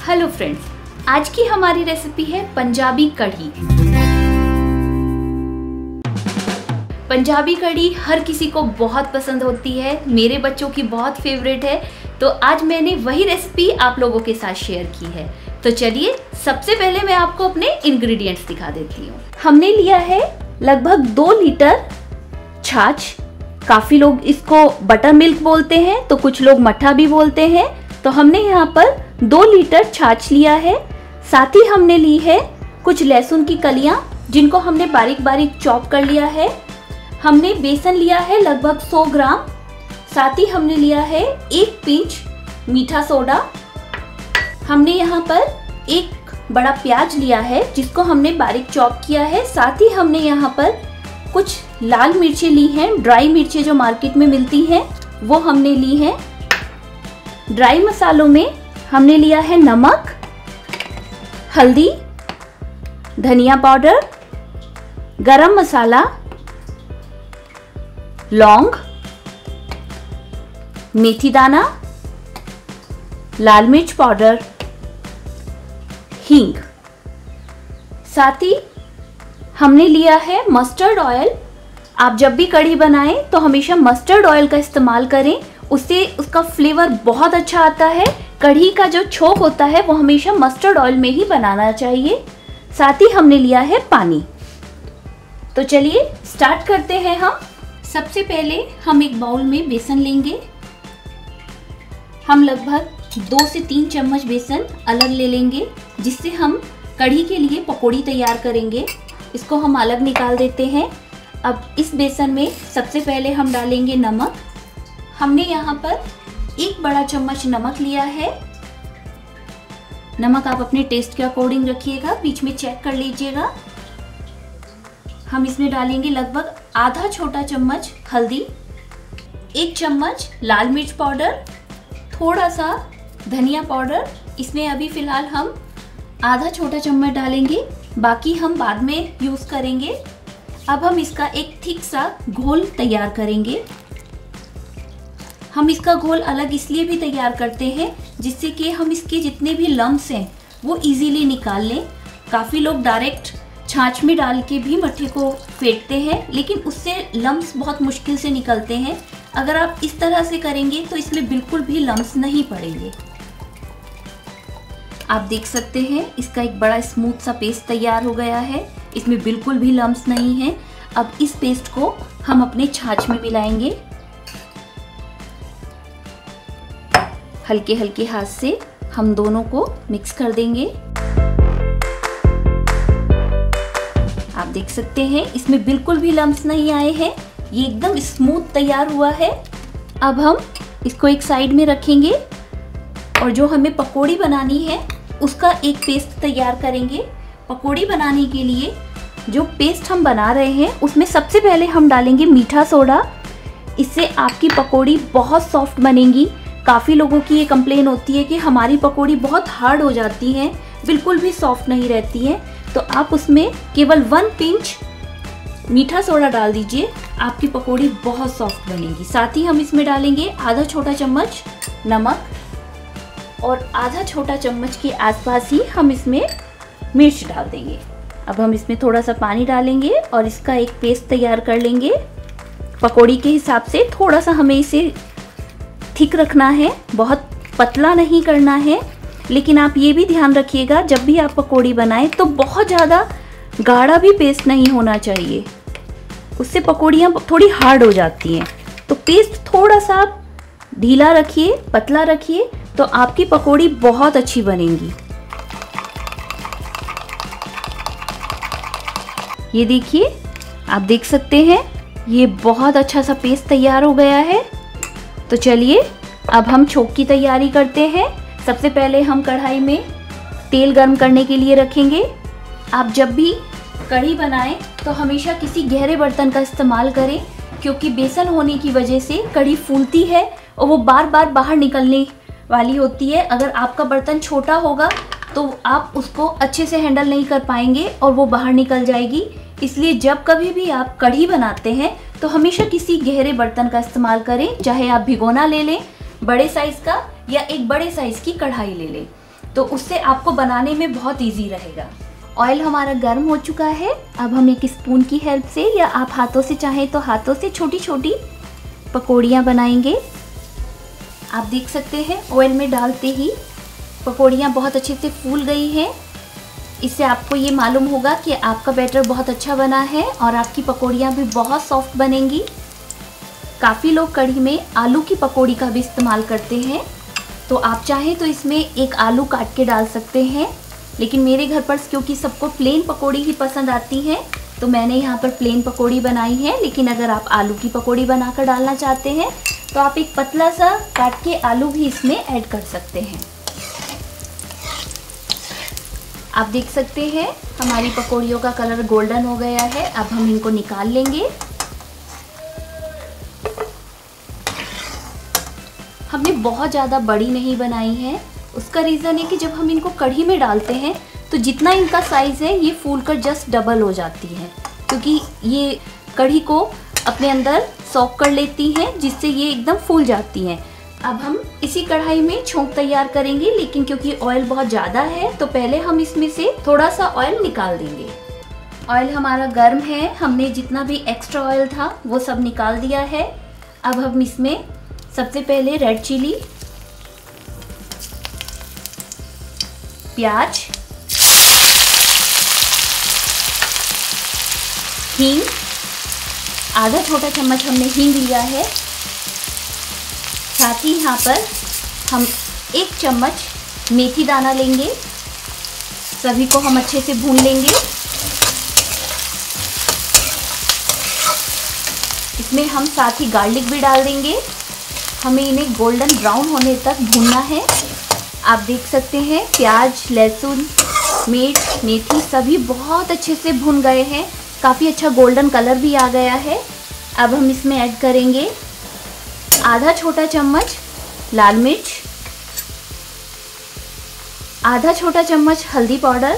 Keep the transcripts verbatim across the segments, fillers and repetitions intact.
Hello friends, आज की हमारी रेसिपी है पंजाबी कढ़ी। पंजाबी कढ़ी हर किसी को बहुत पसंद होती है, मेरे बच्चों की बहुत फेवरेट है। तो आज मैंने वही रेसिपी आप लोगों के साथ शेयर की है। तो चलिए सबसे पहले मैं आपको अपने इंग्रेडिएंट्स दिखा देती हूँ। हमने लिया है लगभग दो लीटर छाछ। काफी लोग इसको बटर मिल्क बोलते हैं तो कुछ लोग मट्ठा भी बोलते हैं। तो हमने यहाँ पर दो लीटर छाछ लिया है। साथ ही हमने ली है कुछ लहसुन की कलियां जिनको हमने बारीक बारीक चॉप कर लिया है। हमने बेसन लिया है लगभग सौ ग्राम। साथ ही हमने लिया है एक पिंच मीठा सोडा। हमने यहाँ पर एक बड़ा प्याज लिया है जिसको हमने बारीक चॉप किया है। साथ ही हमने यहाँ पर कुछ लाल मिर्चें ली हैं, ड्राई मिर्चें जो मार्केट में मिलती हैं वो हमने ली हैं। ड्राई मसालों में हमने लिया है नमक, हल्दी, धनिया पाउडर, गरम मसाला, लौंग, मेथी दाना, लाल मिर्च पाउडर, हींग। साथ ही हमने लिया है मस्टर्ड ऑयल। आप जब भी कढ़ी बनाएं तो हमेशा मस्टर्ड ऑयल का इस्तेमाल करें, उससे उसका फ्लेवर बहुत अच्छा आता है। कढ़ी का जो छोंक होता है वो हमेशा मस्टर्ड ऑयल में ही बनाना चाहिए। साथ ही हमने लिया है पानी। तो चलिए स्टार्ट करते हैं हम। सबसे पहले हम एक बाउल में बेसन लेंगे। हम लगभग दो से तीन चम्मच बेसन अलग ले लेंगे, जिससे हम कढ़ी के लिए पकौड़ी तैयार करेंगे। इसको हम अलग निकाल देते हैं। अब इस बेसन में सबसे पहले हम डालेंगे नमक। हमने यहाँ पर एक बड़ा चम्मच नमक लिया है। नमक आप अपने टेस्ट के अकॉर्डिंग रखिएगा, बीच में चेक कर लीजिएगा। हम इसमें डालेंगे लगभग आधा छोटा चम्मच हल्दी, एक चम्मच लाल मिर्च पाउडर, थोड़ा सा धनिया पाउडर। इसमें अभी फिलहाल हम आधा छोटा चम्मच डालेंगे, बाकी हम बाद में यूज करेंगे। अब हम इसका एक थिक सा घोल तैयार करेंगे। हम इसका घोल अलग इसलिए भी तैयार करते हैं जिससे कि हम इसके जितने भी लम्स हैं वो इजीली निकाल लें। काफ़ी लोग डायरेक्ट छाछ में डाल के भी मट्ठे को फेंटते हैं, लेकिन उससे लम्स बहुत मुश्किल से निकलते हैं। अगर आप इस तरह से करेंगे तो इसमें बिल्कुल भी लम्स नहीं पड़ेंगे। आप देख सकते हैं इसका एक बड़ा स्मूथ सा पेस्ट तैयार हो गया है, इसमें बिल्कुल भी लम्स नहीं है। अब इस पेस्ट को हम अपने छाछ में मिलाएंगे। हल्के हल्के हाथ से हम दोनों को मिक्स कर देंगे। आप देख सकते हैं इसमें बिल्कुल भी लम्स नहीं आए हैं, ये एकदम स्मूथ तैयार हुआ है। अब हम इसको एक साइड में रखेंगे और जो हमें पकौड़ी बनानी है उसका एक पेस्ट तैयार करेंगे। पकौड़ी बनाने के लिए जो पेस्ट हम बना रहे हैं उसमें सबसे पहले हम डालेंगे मीठा सोडा। इससे आपकी पकौड़ी बहुत सॉफ्ट बनेगी। काफ़ी लोगों की ये कंप्लेन होती है कि हमारी पकौड़ी बहुत हार्ड हो जाती हैं, बिल्कुल भी सॉफ्ट नहीं रहती हैं। तो आप उसमें केवल वन पिंच मीठा सोडा डाल दीजिए, आपकी पकौड़ी बहुत सॉफ्ट बनेगी। साथ ही हम इसमें डालेंगे आधा छोटा चम्मच नमक और आधा छोटा चम्मच के आसपास ही हम इसमें मिर्च डाल देंगे। अब हम इसमें थोड़ा सा पानी डालेंगे और इसका एक पेस्ट तैयार कर लेंगे। पकौड़ी के हिसाब से थोड़ा सा हमें इसे थिक रखना है, बहुत पतला नहीं करना है। लेकिन आप ये भी ध्यान रखिएगा जब भी आप पकौड़ी बनाएं तो बहुत ज़्यादा गाढ़ा भी पेस्ट नहीं होना चाहिए, उससे पकौड़ियाँ थोड़ी हार्ड हो जाती हैं। तो पेस्ट थोड़ा सा ढीला रखिए, पतला रखिए, तो आपकी पकौड़ी बहुत अच्छी बनेगी। ये देखिए, आप देख सकते हैं ये बहुत अच्छा सा पेस्ट तैयार हो गया है। तो चलिए अब हम छोंक की तैयारी करते हैं। सबसे पहले हम कढ़ाई में तेल गर्म करने के लिए रखेंगे। आप जब भी कढ़ी बनाएं तो हमेशा किसी गहरे बर्तन का इस्तेमाल करें, क्योंकि बेसन होने की वजह से कढ़ी फूलती है और वो बार बार बाहर निकलने वाली होती है। अगर आपका बर्तन छोटा होगा तो आप उसको अच्छे से हैंडल नहीं कर पाएंगे और वो बाहर निकल जाएगी। इसलिए जब कभी भी आप कढ़ी बनाते हैं तो हमेशा किसी गहरे बर्तन का इस्तेमाल करें, चाहे आप भिगोना ले लें बड़े साइज का या एक बड़े साइज की कढ़ाई ले लें। तो उससे आपको बनाने में बहुत इजी रहेगा। ऑयल हमारा गर्म हो चुका है। अब हम एक स्पून की हेल्प से या आप हाथों से चाहें तो हाथों से छोटी छोटी पकौड़ियाँ बनाएंगे। आप देख सकते हैं ऑयल में डालते ही पकौड़ियाँ बहुत अच्छे से फूल गई हैं। इससे आपको ये मालूम होगा कि आपका बैटर बहुत अच्छा बना है और आपकी पकौड़ियाँ भी बहुत सॉफ्ट बनेंगी। काफ़ी लोग कढ़ी में आलू की पकौड़ी का भी इस्तेमाल करते हैं, तो आप चाहें तो इसमें एक आलू काट के डाल सकते हैं, लेकिन मेरे घर पर क्योंकि सबको प्लेन पकौड़ी ही पसंद आती हैं तो मैंने यहाँ पर प्लेन पकौड़ी बनाई है। लेकिन अगर आप आलू की पकौड़ी बनाकर डालना चाहते हैं तो आप एक पतला सा काट के आलू भी इसमें ऐड कर सकते हैं। आप देख सकते हैं हमारी पकौड़ियों का कलर गोल्डन हो गया है। अब हम इनको निकाल लेंगे। हमने बहुत ज़्यादा बड़ी नहीं बनाई है, उसका रीज़न है कि जब हम इनको कढ़ी में डालते हैं तो जितना इनका साइज़ है ये फूलकर जस्ट डबल हो जाती है, क्योंकि ये कढ़ी को अपने अंदर सॉक कर लेती हैं, जिससे ये एकदम फूल जाती हैं। अब हम इसी कढ़ाई में छोंक तैयार करेंगे, लेकिन क्योंकि ऑयल बहुत ज़्यादा है तो पहले हम इसमें से थोड़ा सा ऑयल निकाल देंगे। ऑयल हमारा गर्म है, हमने जितना भी एक्स्ट्रा ऑयल था वो सब निकाल दिया है। अब हम इसमें सबसे पहले रेड चिली, प्याज, हींग, आधा छोटा चम्मच हमने हींग लिया है। साथ ही यहाँ पर हम एक चम्मच मेथी दाना लेंगे। सभी को हम अच्छे से भून लेंगे। इसमें हम साथ ही गार्लिक भी डाल देंगे। हमें इन्हें गोल्डन ब्राउन होने तक भूनना है। आप देख सकते हैं प्याज, लहसुन, मिर्च, मेथी सभी बहुत अच्छे से भुन गए हैं। काफ़ी अच्छा गोल्डन कलर भी आ गया है। अब हम इसमें ऐड करेंगे आधा छोटा चम्मच लाल मिर्च, आधा छोटा चम्मच हल्दी पाउडर,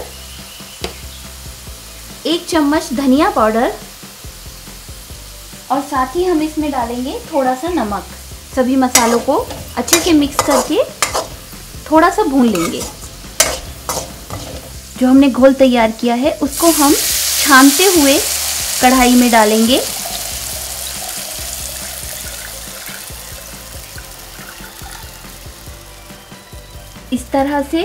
एक चम्मच धनिया पाउडर और साथ ही हम इसमें डालेंगे थोड़ा सा नमक। सभी मसालों को अच्छे से मिक्स करके थोड़ा सा भून लेंगे। जो हमने घोल तैयार किया है उसको हम छानते हुए कढ़ाई में डालेंगे। इस तरह से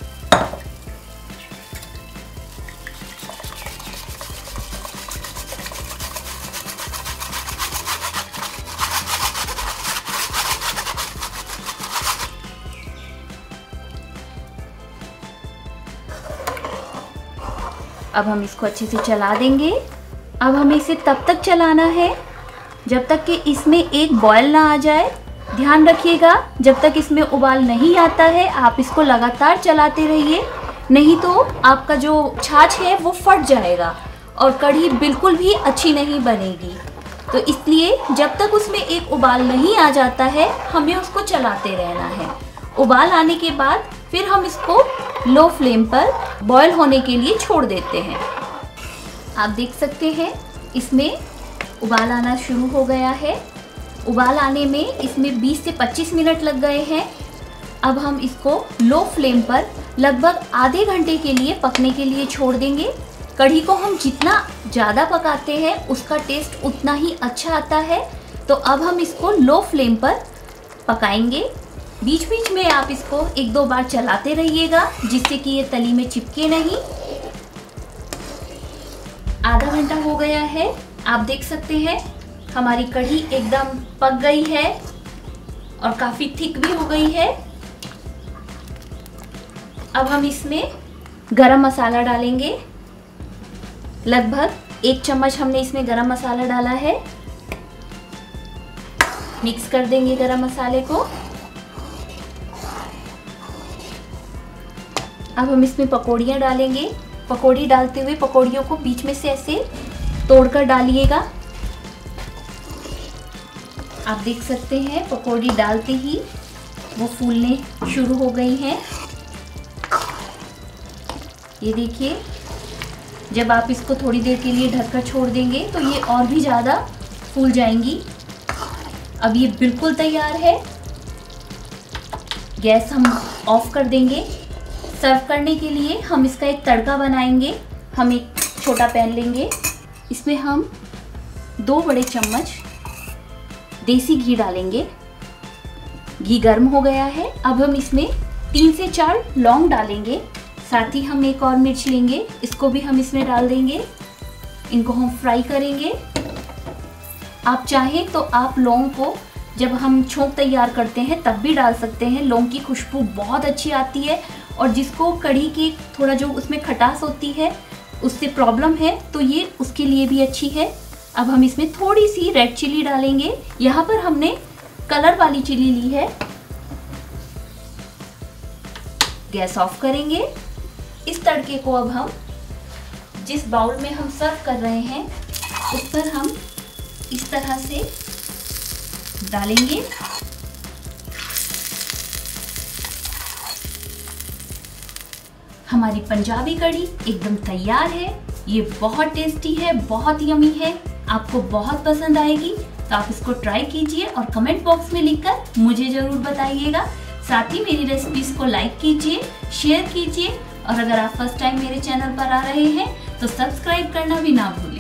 अब हम इसको अच्छे से चला देंगे। अब हमें इसे तब तक चलाना है जब तक कि इसमें एक बॉयल ना आ जाए। ध्यान रखिएगा जब तक इसमें उबाल नहीं आता है आप इसको लगातार चलाते रहिए, नहीं तो आपका जो छाछ है वो फट जाएगा और कढ़ी बिल्कुल भी अच्छी नहीं बनेगी। तो इसलिए जब तक उसमें एक उबाल नहीं आ जाता है हमें उसको चलाते रहना है। उबाल आने के बाद फिर हम इसको लो फ्लेम पर बॉयल होने के लिए छोड़ देते हैं। आप देख सकते हैं इसमें उबाल आना शुरू हो गया है। उबाल आने में इसमें बीस से पच्चीस मिनट लग गए हैं। अब हम इसको लो फ्लेम पर लगभग आधे घंटे के लिए पकने के लिए छोड़ देंगे। कढ़ी को हम जितना ज़्यादा पकाते हैं उसका टेस्ट उतना ही अच्छा आता है। तो अब हम इसको लो फ्लेम पर पकाएंगे। बीच बीच में आप इसको एक दो बार चलाते रहिएगा जिससे कि ये तली में चिपके नहीं। आधा घंटा हो गया है। आप देख सकते हैं हमारी कढ़ी एकदम पक गई है और काफ़ी थिक भी हो गई है। अब हम इसमें गरम मसाला डालेंगे। लगभग एक चम्मच हमने इसमें गरम मसाला डाला है। मिक्स कर देंगे गरम मसाले को। अब हम इसमें पकौड़ियाँ डालेंगे। पकौड़ी डालते हुए पकौड़ियों को बीच में से ऐसे तोड़कर डालिएगा। आप देख सकते हैं पकौड़ी डालते ही वो फूलने शुरू हो गई हैं। ये देखिए जब आप इसको थोड़ी देर के लिए ढककर छोड़ देंगे तो ये और भी ज़्यादा फूल जाएंगी। अब ये बिल्कुल तैयार है। गैस हम ऑफ कर देंगे। सर्व करने के लिए हम इसका एक तड़का बनाएंगे। हम एक छोटा पैन लेंगे, इसमें हम दो बड़े चम्मच देसी घी डालेंगे। घी गर्म हो गया है। अब हम इसमें तीन से चार लौंग डालेंगे। साथ ही हम एक और मिर्च लेंगे, इसको भी हम इसमें डाल देंगे। इनको हम फ्राई करेंगे। आप चाहें तो आप लौंग को जब हम छोंक तैयार करते हैं तब भी डाल सकते हैं। लौंग की खुशबू बहुत अच्छी आती है और जिसको कढ़ी की थोड़ा जो उसमें खटास होती है उससे प्रॉब्लम है तो ये उसके लिए भी अच्छी है। अब हम इसमें थोड़ी सी रेड चिली डालेंगे। यहाँ पर हमने कलर वाली चिली ली है। गैस ऑफ करेंगे। इस तड़के को अब हम जिस बाउल में हम सर्व कर रहे हैं उस पर हम इस तरह से डालेंगे। हमारी पंजाबी कढ़ी एकदम तैयार है। ये बहुत टेस्टी है, बहुत यमी है, आपको बहुत पसंद आएगी। तो आप इसको ट्राई कीजिए और कमेंट बॉक्स में लिखकर मुझे जरूर बताइएगा। साथ ही मेरी रेसिपीज को लाइक कीजिए, शेयर कीजिए और अगर आप फर्स्ट टाइम मेरे चैनल पर आ रहे हैं तो सब्सक्राइब करना भी ना भूलें।